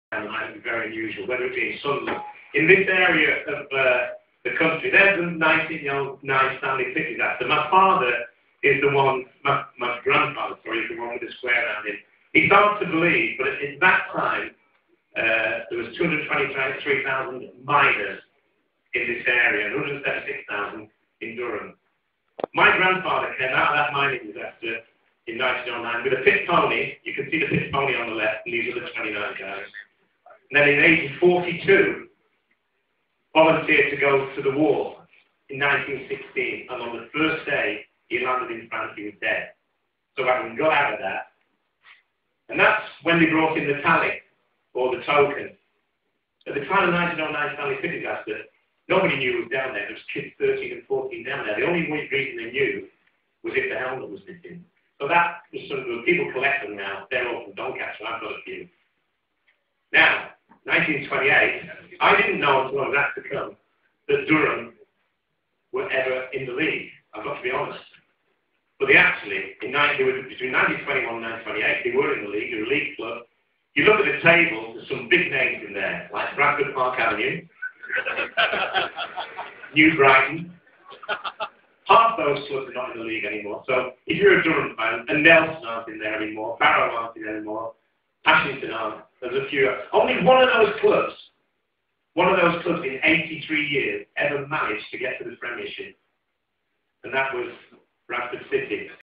might be very unusual, whether it be in Sunderland. In this area of the country, there's a 1909 Stanley Pit disaster. My father is the one, my grandfather, sorry, is the one with the square around him. It's hard to believe, but at that time, there was 223,000 miners in this area, and 176,000 in Durham. My grandfather came out of that mining disaster in 1909 with a pit pony. You can see the pit pony on the left, and these are the 29 guys. And then in 1842, volunteered to go to the war in 1916, and on the first day he landed in France, he was dead. So I can go out of that. And that's when they brought in the tally, or the token. At the time of 1909 Stanley Pit disaster, nobody knew who was down there. There was kids 13 and 14 down there. The only reason they knew was if the helmet was missing. So that was sort of, people collect them now. They're all from Doncaster. I've got a few. Now, 1928, I didn't know until I was asked to come that Durham were ever in the league. I've got to be honest. But they actually, between 1921 and 1928, they were in the league. They were a league club. You look at the table, there's some big names in there, like Bradford Park Avenue, New Brighton. Half those clubs are not in the league anymore. So if you're a Durham fan, and Nelson aren't in there anymore, Barrow aren't in there anymore, Ashington aren't. There's a few. Only one of those clubs in 83 years ever managed to get to the Premiership, and that was Bradford City.